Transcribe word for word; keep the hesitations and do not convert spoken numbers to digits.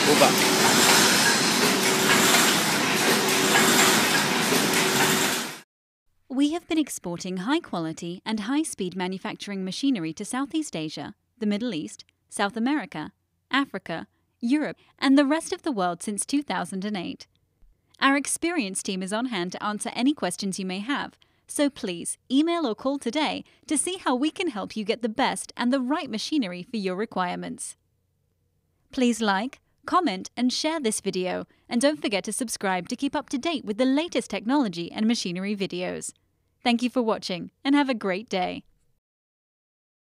Uba. We have been exporting high-quality and high-speed manufacturing machinery to Southeast Asia, the Middle East, South America, Africa, Europe, and the rest of the world since two thousand eight. Our experienced team is on hand to answer any questions you may have, so please email or call today to see how we can help you get the best and the right machinery for your requirements. Please like, comment, and share this video, and don't forget to subscribe to keep up to date with the latest technology and machinery videos. Thank you for watching, and have a great day.